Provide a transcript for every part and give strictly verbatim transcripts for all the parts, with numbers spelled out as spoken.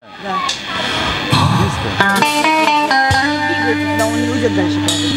Да. Но он не уйдет дальше,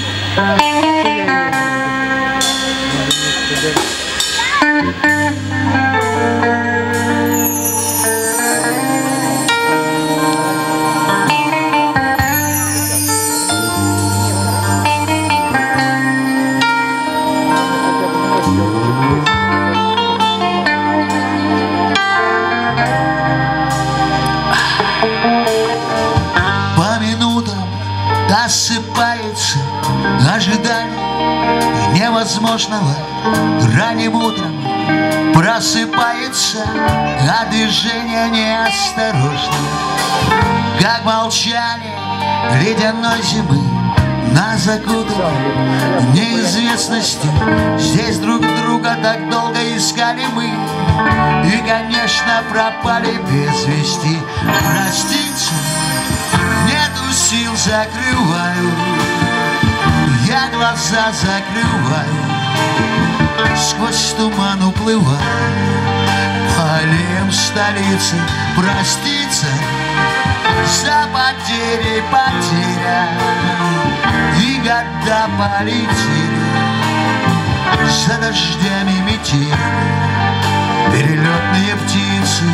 по минутам осыпается ожидание невозможного. Ранним утром просыпается, а движение неосторожно, как молчание ледяной зимы. Нас закутало неизвестностью. Здесь друг друга так долго искали мы, и, конечно, пропали без вести. Простите, нету сил, закрываю, я глаза закрываю, сквозь туман уплываю по аллеям столицы. Проститься за потери, потеря, и года полетели за дождями метели перелетные птицы.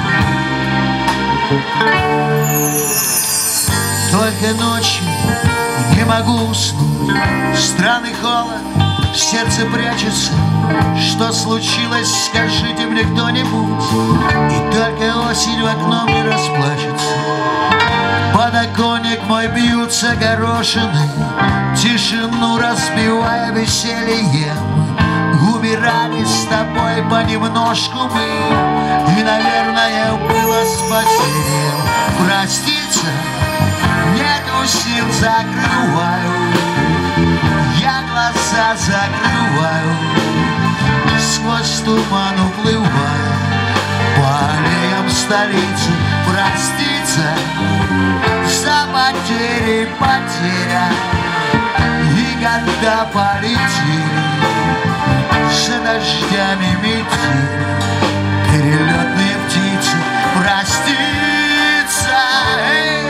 Только ночью не могу уснуть, странный холод в сердце прячется. Что случилось, скажите мне кто-нибудь, и только осень в окно мне расплачется. Подоконник мой бьются горошины, тишину разбивая весельем. Умирали с тобой понемножку мы, и, наверное, было спасением. Проститься нету сил, закрываю, я глаза закрываю, сквозь туман уплываю по аллеям столицы. Проститься за потери, потеря, и года полетели за дождями метели перелетные птицы. Проститься, эй!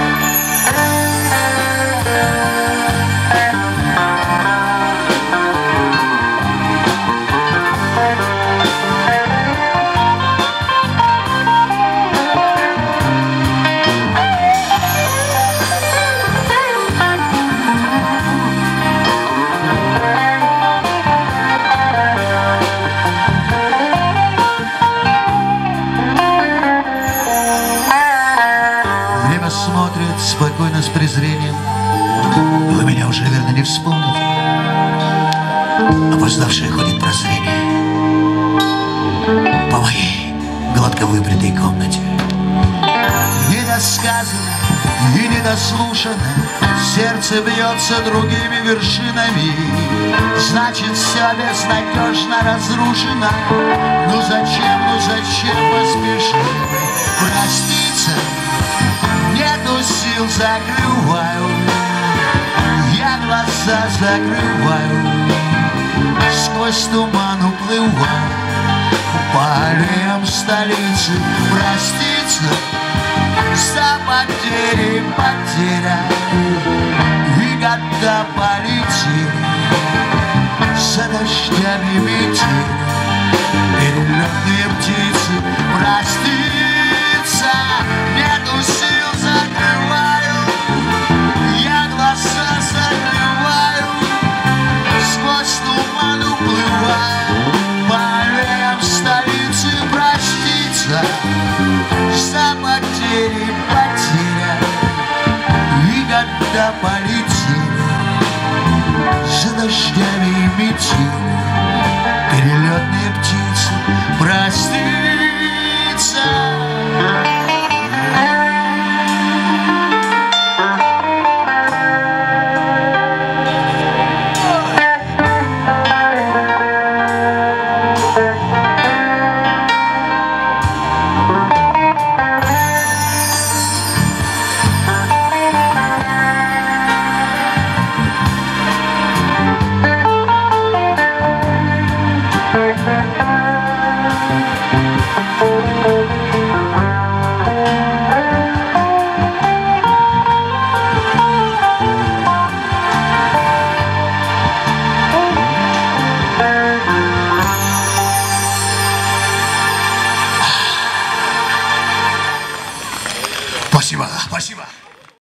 Смотрит спокойно, с презрением. Вы меня уже, верно, не вспомните. Опоздавшее ходит прозрение по моей гладко выбритой комнате. Недосказано и недослушано, сердце бьется другими вершинами. Значит, все безнадежно разрушено. Ну зачем, ну зачем поспешили мы? Проститься нету сил, закрываю, я глаза закрываю, сквозь туман уплываю по аллеям столицы. Проститься за потери, потеря, и года полетели за дождями метели перелетные птицы. Проститься нету сил, закрываю, я глаза закрываю, сквозь туман уплываю по аллеям столицы. Проститься за потери, потеря, и года полетели за дождями метели перелетные птицы. Проститься. Thank you. Спасибо, спасибо.